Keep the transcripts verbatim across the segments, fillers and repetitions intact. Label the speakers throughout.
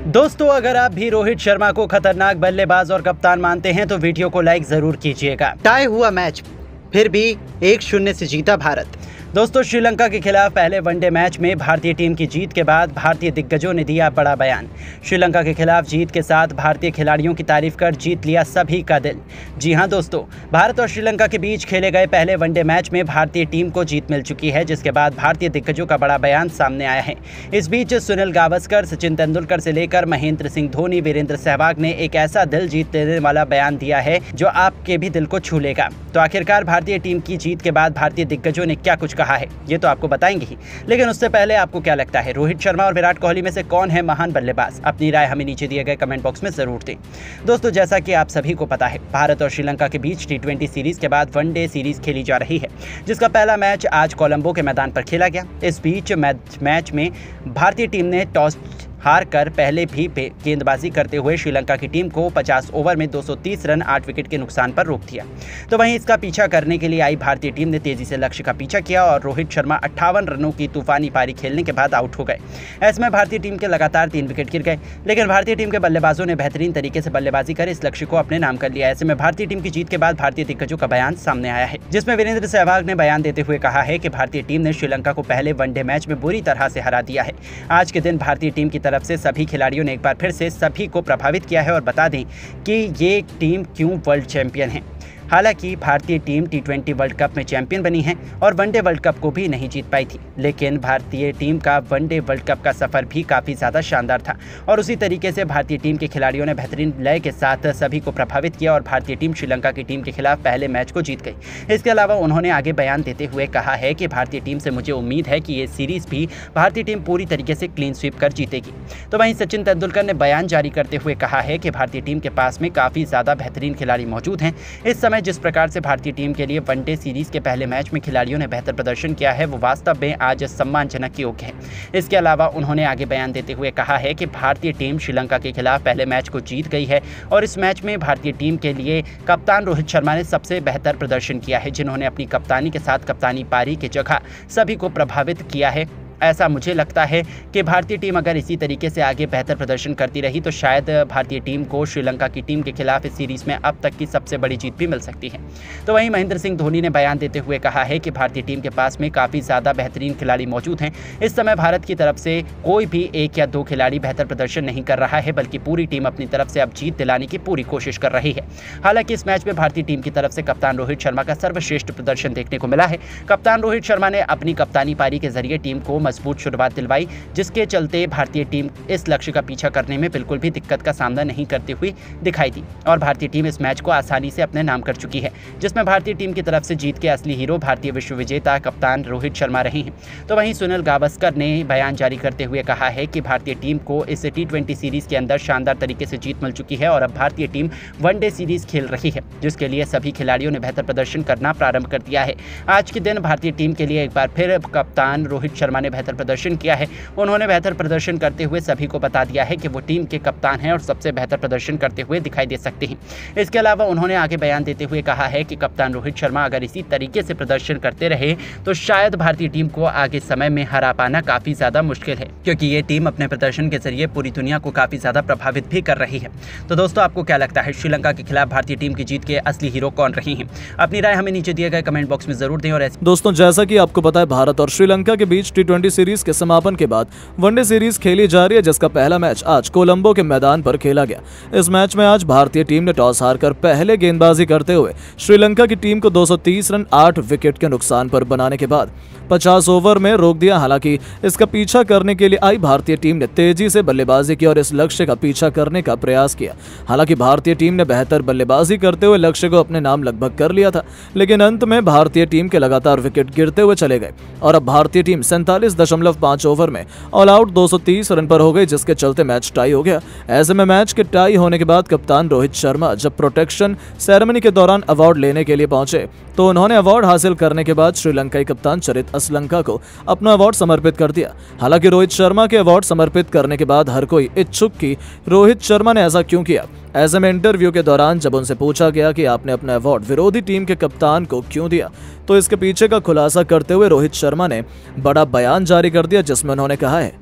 Speaker 1: दोस्तों, अगर आप भी रोहित शर्मा को खतरनाक बल्लेबाज और कप्तान मानते हैं तो वीडियो को लाइक जरूर कीजिएगा। टाई हुआ मैच, फिर भी एक शून्य से जीता भारत। दोस्तों, श्रीलंका के खिलाफ पहले वनडे मैच में भारतीय टीम की जीत के बाद भारतीय दिग्गजों ने दिया बड़ा बयान। श्रीलंका के खिलाफ जीत के साथ भारतीय खिलाड़ियों की तारीफ कर जीत लिया सभी का दिल। जी हां दोस्तों, भारत और श्रीलंका के बीच खेले गए पहले वनडे मैच में भारतीय टीम को जीत मिल चुकी है, जिसके बाद भारतीय दिग्गजों का बड़ा बयान सामने आया है। इस बीच सुनील गावस्कर, सचिन तेंदुलकर से लेकर महेंद्र सिंह धोनी, वीरेंद्र सहवाग ने एक ऐसा दिल जीत देने वाला बयान दिया है जो आपके भी दिल को छू लेगा। तो आखिरकार भारतीय टीम की जीत के बाद भारतीय दिग्गजों ने क्या कुछ कहा है, ये तो आपको बताएंगे ही, लेकिन उससे पहले आपको क्या लगता है, रोहित शर्मा और विराट कोहली में से कौन है महान बल्लेबाज? अपनी राय हमें नीचे दिए गए कमेंट बॉक्स में जरूर दें। दोस्तों, जैसा कि आप सभी को पता है, भारत और श्रीलंका के बीच टी ट्वेंटी सीरीज के बाद वनडे सीरीज खेली जा रही है, जिसका पहला मैच आज कोलंबो के मैदान पर खेला गया। इस बीच मैच में भारतीय टीम ने टॉस हार कर पहले भी गेंदबाजी करते हुए श्रीलंका की टीम को पचास ओवर में दो सौ तीस रन आठ विकेट के नुकसान पर रोक दिया। तो वहीं इसका पीछा करने के लिए आई भारतीय टीम ने तेजी से लक्ष्य का पीछा किया और रोहित शर्मा अट्ठावन रनों की तूफानी पारी खेलने के बाद आउट हो गए। ऐसे में भारतीय टीम के लगातार तीन विकेट गिर गए, लेकिन भारतीय टीम के बल्लेबाजों ने बेहतरीन तरीके से बल्लेबाजी कर इस लक्ष्य को अपने नाम कर लिया। ऐसे में भारतीय टीम की जीत के बाद भारतीय दिग्गजों का बयान सामने आया है, जिसमें वीरेंद्र सहवाग ने बयान देते हुए कहा है कि भारतीय टीम ने श्रीलंका को पहले वनडे मैच में बुरी तरह से हरा दिया है। आज के दिन भारतीय टीम की तरफ से सभी खिलाड़ियों ने एक बार फिर से सभी को प्रभावित किया है। और बता दें कि ये टीम क्यों वर्ल्ड चैंपियन है। हालांकि भारतीय team T twenty World Cup में चैंपियन बनी है और वनडे वर्ल्ड कप को भी नहीं जीत पाई थी, लेकिन भारतीय टीम का वनडे वर्ल्ड कप का सफर भी काफ़ी ज़्यादा शानदार था और उसी तरीके से भारतीय टीम के खिलाड़ियों ने बेहतरीन लय के साथ सभी को प्रभावित किया और भारतीय टीम श्रीलंका की टीम के खिलाफ पहले मैच को जीत गई। इसके अलावा उन्होंने आगे बयान देते हुए कहा है कि भारतीय टीम से मुझे उम्मीद है कि ये सीरीज़ भी भारतीय टीम पूरी तरीके से क्लीन स्वीप कर जीतेगी। तो वहीं सचिन तेंदुलकर ने बयान जारी करते हुए कहा है कि भारतीय टीम के पास में काफ़ी ज़्यादा बेहतरीन खिलाड़ी मौजूद हैं। इस समय जिस प्रकार से भारतीय टीम के लिए वनडे सीरीज के पहले मैच में खिलाड़ियों ने बेहतर प्रदर्शन किया है, वो वास्तव में आज सम्मानजनक योग्य है। इसके अलावा उन्होंने आगे बयान देते हुए कहा है कि भारतीय टीम श्रीलंका के खिलाफ पहले मैच को जीत गई है और इस मैच में भारतीय टीम के लिए कप्तान रोहित शर्मा ने सबसे बेहतर प्रदर्शन किया है, जिन्होंने अपनी कप्तानी के साथ कप्तानी पारी की जगह सभी को प्रभावित किया है। ऐसा मुझे लगता है कि भारतीय टीम अगर इसी तरीके से आगे बेहतर प्रदर्शन करती रही तो शायद भारतीय टीम को श्रीलंका की टीम के खिलाफ इस सीरीज में अब तक की सबसे बड़ी जीत भी मिल सकती है। तो वहीं महेंद्र सिंह धोनी ने बयान देते हुए कहा है कि भारतीय टीम के पास में काफ़ी ज़्यादा बेहतरीन खिलाड़ी मौजूद हैं। इस समय भारत की तरफ से कोई भी एक या दो खिलाड़ी बेहतर प्रदर्शन नहीं कर रहा है, बल्कि पूरी टीम अपनी तरफ से अब जीत दिलाने की पूरी कोशिश कर रही है। हालांकि इस मैच में भारतीय टीम की तरफ से कप्तान रोहित शर्मा का सर्वश्रेष्ठ प्रदर्शन देखने को मिला है। कप्तान रोहित शर्मा ने अपनी कप्तानी पारी के जरिए टीम को मजबूत शुरुआत दिलवाई, जिसके चलते भारतीय टीम इस लक्ष्य का पीछा करने में बिल्कुल भी दिक्कत का सामना नहीं करती हुई दिखाई दी और भारतीय टीम इस मैच को आसानी से अपने नाम कर चुकी है, जिसमें भारतीय टीम की तरफ से जीत के असली हीरो भारतीय विश्व विजेता कप्तान रोहित शर्मा रहे हैं। तो वहीं सुनील गावस्कर ने बयान जारी करते हुए कहा है कि भारतीय टीम को इस टी ट्वेंटी सीरीज के अंदर शानदार तरीके से जीत मिल चुकी है और अब भारतीय टीम वनडे सीरीज खेल रही है, जिसके लिए सभी खिलाड़ियों ने बेहतर प्रदर्शन करना प्रारंभ कर दिया है। आज के दिन भारतीय टीम के लिए एक बार फिर कप्तान रोहित शर्मा ने बेहतर प्रदर्शन किया है। उन्होंने बेहतर प्रदर्शन करते हुए सभी को बता दिया है कि वो टीम के कप्तान हैं और सबसे बेहतर प्रदर्शन करते हुए दिखाई दे सकते हैं। इसके अलावा उन्होंने आगे बयान देते हुए कहा है कि कप्तान रोहित शर्मा अगर इसी तरीके से प्रदर्शन करते रहे तो शायद भारतीय टीम को आगे समय में हरा पाना काफी ज्यादा मुश्किल है, क्योंकि ये टीम अपने प्रदर्शन के जरिए पूरी दुनिया को काफी ज्यादा प्रभावित भी कर रही है। तो दोस्तों, आपको क्या लगता है, श्रीलंका के खिलाफ भारतीय टीम की जीत के असली हीरो कौन रहे हैं? अपनी राय हमें नीचे दिए गए कमेंट बॉक्स में जरूर दें। और
Speaker 2: दोस्तों, जैसा कि आपको पता है, भारत और श्रीलंका के बीच टी ट्वेंटी सीरीज के समापन के बाद वनडे सीरीज खेली जा रही है, जिसका पहला मैच आज कोलंबो के मैदान पर खेला गया। इस मैच में आज भारतीय टीम ने टॉस हारकर पहले गेंदबाजी करते हुए श्रीलंका की टीम को दो सौ तीस रन आठ विकेट के नुकसान पर बनाने के बाद पचास ओवर में रोक दिया। हालांकि इसका पीछा करने के लिए आई भारतीय टीम ने तेजी से बल्लेबाजी की और इस लक्ष्य का पीछा करने का प्रयास किया। हालांकि भारतीय टीम ने बेहतर बल्लेबाजी करते हुए लक्ष्य को अपने नाम लगभग कर लिया था, लेकिन अंत में भारतीय टीम के लगातार विकेट गिरते हुए चले गए और अब भारतीय टीम सैंतालीस दशमलव पाँच ओवर में ऑल आउट दो सौ तीस रन पर हो गई, जिसके चलते मैच टाई हो गया। ऐसे में मैच के टाई होने के बाद कप्तान रोहित शर्मा जब प्रोटेक्शन सेरेमनी के दौरान अवार्ड लेने के लिए पहुंचे तो उन्होंने अवार्ड हासिल करने के बाद श्रीलंकाई कप्तान चरित असलंका को अपना अवार्ड समर्पित कर दिया। हालांकि रोहित शर्मा के अवार्ड समर्पित करने के बाद हर कोई इच्छुक कि रोहित शर्मा ने ऐसा क्यों किया। ऐसे में इंटरव्यू के दौरान जब उनसे पूछा गया कि आपने अपना अवार्ड विरोधी टीम के कप्तान को क्यों दिया, तो इसके पीछे का खुलासा करते हुए रोहित शर्मा ने बड़ा बयान जारी कर दिया, जिसमें उन्होंने कहा है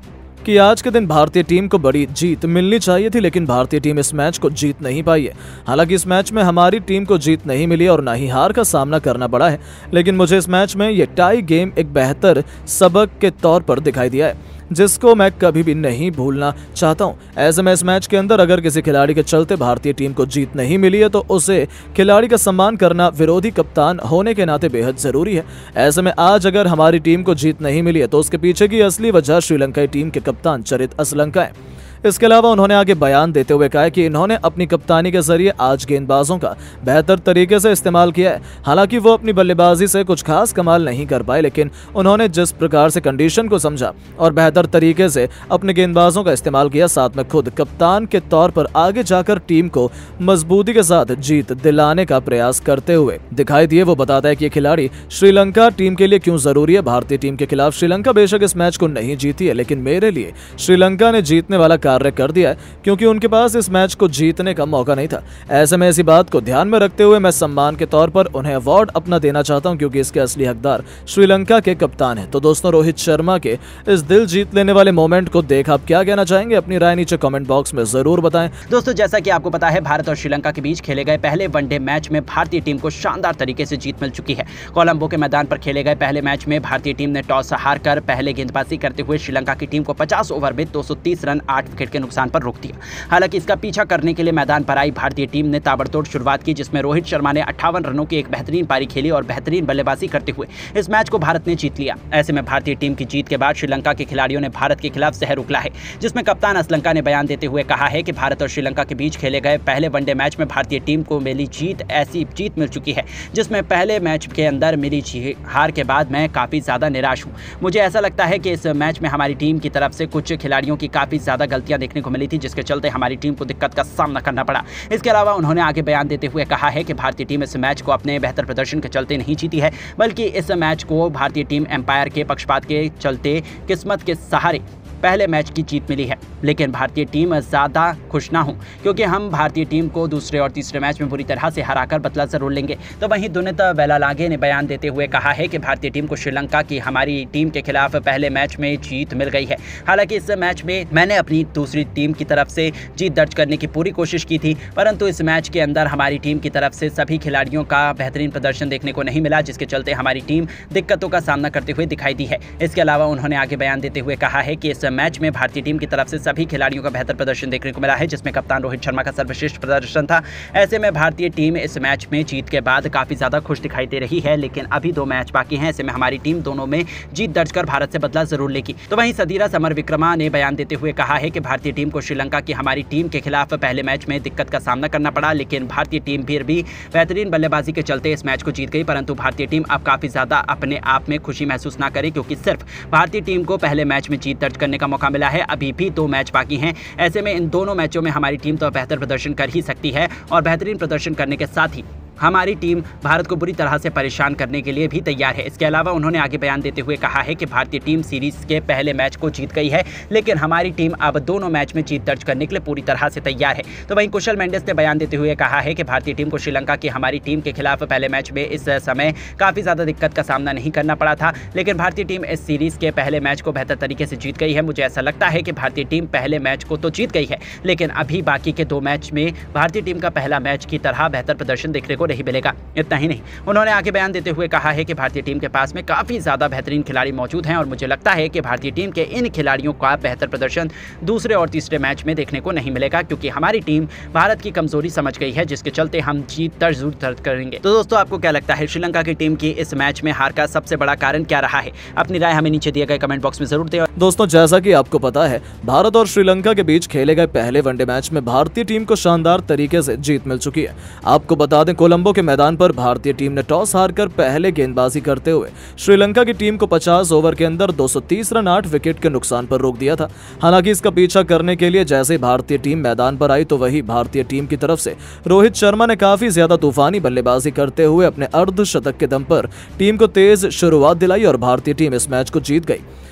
Speaker 2: कि आज के दिन भारतीय टीम को बड़ी जीत मिलनी चाहिए थी, लेकिन भारतीय टीम इस मैच को जीत नहीं पाई है। हालांकि इस मैच में हमारी टीम को जीत नहीं मिली और ना ही हार का सामना करना पड़ा है, लेकिन मुझे इस मैच में ये टाई गेम एक बेहतर सबक के तौर पर दिखाई दिया है, जिसको मैं कभी भी नहीं भूलना चाहता हूं। ऐसे में इस मैच के अंदर अगर किसी खिलाड़ी के चलते भारतीय टीम को जीत नहीं मिली है तो उसे खिलाड़ी का सम्मान करना विरोधी कप्तान होने के नाते बेहद जरूरी है। ऐसे में आज अगर हमारी टीम को जीत नहीं मिली है तो उसके पीछे की असली वजह श्रीलंकाई टीम के कप्तान चरित असलंका है। इसके अलावा उन्होंने आगे बयान देते हुए कहा कि इन्होंने अपनी कप्तानी के जरिए आज गेंदबाजों का बेहतर तरीके से इस्तेमाल किया है। हालांकि वो अपनी बल्लेबाजी से कुछ खास कमाल नहीं कर पाए, लेकिन उन्होंने जिस प्रकार से कंडीशन को समझा और बेहतर तरीके से अपने गेंदबाजों का इस्तेमाल किया, साथ में खुद कप्तान के तौर पर आगे जाकर टीम को मजबूती के साथ जीत दिलाने का प्रयास करते हुए दिखाई दिए। वो बताता है कि ये खिलाड़ी श्रीलंका टीम के लिए क्यों जरूरी है। भारतीय टीम के खिलाफ श्रीलंका बेशक इस मैच को नहीं जीती है, लेकिन मेरे लिए श्रीलंका ने जीतने वाला कार्य कर दिया है, क्योंकि उनके पास इस मैच को जीतने का मौका नहीं था। ऐसे में इसी बात को ध्यान में रखते हुए मैं सम्मान के तौर पर उन्हें अवार्ड अपना देना चाहता हूं, क्योंकि इसके असली हकदार श्रीलंका के कप्तान हैं। तो दोस्तों, रोहित शर्मा के इस दिल जीत लेने वाले मोमेंट को देख आप क्या कहना चाहेंगे? अपनी राय नीचे कमेंट बॉक्स में जरूर बताएं।
Speaker 1: दोस्तों, जैसा कि आपको पता है, भारत और श्रीलंका के बीच खेले गए पहले वनडे मैच में भारतीय टीम को शानदार तरीके से जीत मिल चुकी है। कोलंबो के मैदान पर खेले गए पहले मैच में भारतीय टीम ने टॉस हारकर पहले गेंदबाजी करते हुए श्रीलंका की टीम को पचास ओवर में दो सौ तीस रन आठ विकेट के नुकसान पर रोक दिया। हालांकि इसका पीछा करने के लिए मैदान पर आई भारतीय टीम ने ताबड़तोड़ शुरुआत की, जिसमें रोहित शर्मा ने अट्ठावन रनों की एक बेहतरीन पारी खेली और बेहतरीन बल्लेबाजी करते हुए इस मैच को भारत ने जीत लिया। ऐसे में भारतीय टीम की जीत के बाद श्रीलंका के खिलाड़ियों ने भारत के खिलाफ जहर उगला है, जिसमें कप्तान असलंका ने बयान देते हुए कहा है कि भारत और श्रीलंका के बीच खेले गए पहले वनडे मैच में भारतीय टीम को मिली जीत ऐसी जीत मिल चुकी है जिसमें पहले मैच के अंदर मिली हार के बाद मैं काफ़ी ज़्यादा निराश हूँ। मुझे ऐसा लगता है कि इस मैच में हमारी टीम की तरफ से कुछ खिलाड़ियों की काफ़ी ज़्यादा गलतियाँ देखने को मिली थी, जिसके चलते हमारी टीम को दिक्कत का सामना करना पड़ा। इसके अलावा उन्होंने आगे बयान देते हुए कहा है कि भारतीय टीम इस मैच को अपने बेहतर प्रदर्शन के चलते नहीं जीती है, बल्कि इस मैच को भारतीय टीम एम्पायर के पक्षपात के चलते किस्मत के सहारे पहले मैच की जीत मिली है। लेकिन भारतीय टीम ज़्यादा खुश ना हो, क्योंकि हम भारतीय टीम को दूसरे और तीसरे मैच में बुरी तरह से हराकर बदला जरूर लेंगे। तो वहीं दुनित वेलालागे ने बयान देते हुए कहा है कि भारतीय टीम को श्रीलंका की हमारी टीम के खिलाफ पहले मैच में जीत मिल गई है। हालांकि इस मैच में मैंने अपनी दूसरी टीम की तरफ से जीत दर्ज करने की पूरी कोशिश की थी, परंतु इस मैच के अंदर हमारी टीम की तरफ से सभी खिलाड़ियों का बेहतरीन प्रदर्शन देखने को नहीं मिला, जिसके चलते हमारी टीम दिक्कतों का सामना करते हुए दिखाई दी है। इसके अलावा उन्होंने आगे बयान देते हुए कहा है कि इस मैच में भारतीय टीम की तरफ से सभी खिलाड़ियों का बेहतर प्रदर्शन देखने को मिला है, जिसमें कप्तान रोहित शर्मा का सर्वश्रेष्ठ प्रदर्शन था। ऐसे में भारतीय टीम इस मैच में जीत के बाद काफी ज्यादा खुश दिखाई दे रही है, लेकिन अभी दो मैच बाकी हैं। ऐसे में हमारी टीम दोनों में जीत दर्ज कर भारत से बदला जरूर लेगी। तो वहीं सदीरा समरविक्रमा ने बयान देते हुए कहा है कि भारतीय टीम को श्रीलंका की हमारी टीम के खिलाफ पहले मैच में दिक्कत का सामना करना पड़ा, लेकिन भारतीय टीम फिर भी बेहतरीन बल्लेबाजी के चलते इस मैच को जीत गई। परंतु भारतीय टीम अब काफी ज्यादा अपने आप में खुशी महसूस ना करे, क्योंकि सिर्फ भारतीय टीम को पहले मैच में जीत दर्ज करने का मौका मिला है। अभी भी दो मैच बाकी हैं। ऐसे में इन दोनों मैचों में हमारी टीम तो बेहतर प्रदर्शन कर ही सकती है, और बेहतरीन प्रदर्शन करने के साथ ही हमारी टीम भारत को बुरी तरह से परेशान करने के लिए भी तैयार है। इसके अलावा उन्होंने आगे बयान देते हुए कहा है कि भारतीय टीम सीरीज के पहले मैच को जीत गई है, लेकिन हमारी टीम अब दोनों मैच में जीत दर्ज करने के लिए पूरी तरह से तैयार है। तो वहीं कुशल मेंडिस ने बयान देते हुए कहा है कि भारतीय टीम को श्रीलंका की हमारी टीम के खिलाफ पहले मैच में इस समय काफ़ी ज़्यादा दिक्कत का सामना नहीं करना पड़ा था, लेकिन भारतीय टीम इस सीरीज के पहले मैच को बेहतर तरीके से जीत गई है। मुझे ऐसा लगता है कि भारतीय टीम पहले मैच को तो जीत गई है, लेकिन अभी बाकी के दो मैच में भारतीय टीम का पहला मैच की तरह बेहतर प्रदर्शन देखने को नहीं मिलेगा। इतना ही नहीं, उन्होंने आगे बयान देते हुए कहा है कि भारतीय टीम के पास में काफ़ी ज़्यादा बेहतरीन खिलाड़ी मौजूद हैं, और मुझे लगता है कि भारतीय टीम के इन खिलाड़ियों का बेहतर प्रदर्शन दूसरे और तीसरे मैच में देखने को नहीं मिलेगा, क्योंकि हमारी टीम भारत की कमजोरी समझ गई है, जिसके चलते हम जीत दर्ज जरूर दर्ज करेंगे। तो दोस्तों, आपको क्या लगता है श्रीलंका की टीम की इस मैच में हार का सबसे बड़ा कारण क्या रहा है? अपनी राय हमें नीचे दिए गए कमेंट बॉक्स में जरूर दें।
Speaker 2: दोस्तों, जैसा कि आपको पता है, भारत और श्रीलंका के बीच खेले गए पहले वनडे मैच में भारतीय टीम को शानदार तरीके से जीत मिल चुकी है। आपको बता दें, कोलंबो के मैदान पर भारतीय टीम ने टॉस हारकर पहले गेंदबाजी करते हुए श्रीलंका की टीम को पचास ओवर के अंदर दो सौ तीस रन आठ विकेट के नुकसान पर रोक दिया था। हालांकि इसका पीछा करने के लिए जैसे भारतीय टीम मैदान पर आई, तो वही भारतीय टीम की तरफ से रोहित शर्मा ने काफी ज्यादा तूफानी बल्लेबाजी करते हुए अपने अर्धशतक के दम पर टीम को तेज शुरुआत दिलाई और भारतीय टीम इस मैच को जीत गई।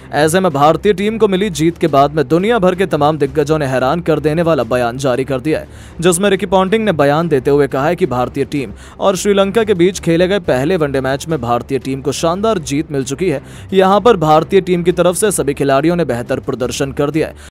Speaker 2: ऐसे में भारतीय टीम को मिली जीत के बाद में दुनिया भर के तमाम दिग्गजों ने हैरान कर देने वाला बयान जारी कर दिया है, जिसमें रिकी पॉन्टिंग ने बयान देते हुए कहा है कि भारतीय टीम और श्रीलंका के बीच खेले गए पहले वनडे मैच में भारतीय टीम को शानदार जीत मिल चुकी है। यहां पर भारतीय टीम की तरफ से सभी खिलाड़ियों ने बेहतर प्रदर्शन कर दिया है।